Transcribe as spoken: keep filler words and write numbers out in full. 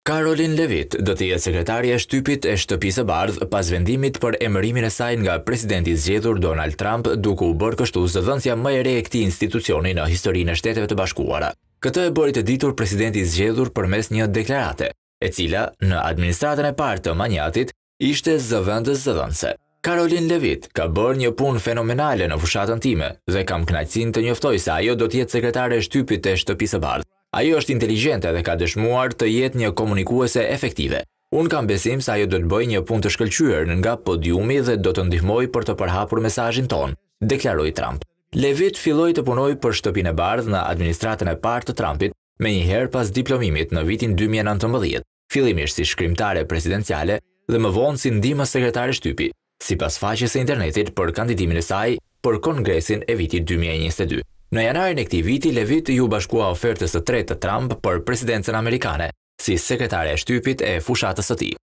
Caroline Levitt do të jetë sekretarja e shtypit e Shtëpisë së Bardhë pas vendimit për emërimin e saj nga presidenti i zgjedhur Donald Trump, duke u bërë kështu zëdhënësja më e re e këtij institucioni në historinë e Shteteve të Bashkuara. Këtë e bëri të ditur presidenti i zgjedhur përmes një deklarate, e cila në administratën e parë të manjatit ishte zëvendës zëdhënëse. Caroline Levitt ka bërë një punë fenomenale në fushatën time dhe kam kënaqësinë të njoftoj se ajo do të jetë sekretare e shtypit e Shtëpisë së Bardhë. Ajo është inteligjente dhe ka dëshmuar të jetë një komunikuese efektive. Unë kam besim se ajo do të bëjë një punë të shkëlqyer nga podiumi dhe do të ndihmojë për të përhapur mesazhin ton, deklaroi Trump. Levitt filloi të punojë për Shtëpinë e Bardhë në administratën e parë të Trumpit, menjëherë pas diplomimit në vitin dy mijë e nëntëmbëdhjetë, fillimisht si shkrimtare presidenciale dhe më vonë si ndihmës sekretare shtypi, sipas faqes së internetit për kandidimin e saj për Kongresin e vitit dy mijë e njëzet e dy. Në janarin e këtij viti, Levitt ju bashkua ofertës së tretë të Trump për presidencën amerikane, si sekretare e shtypit e fushatës së tij.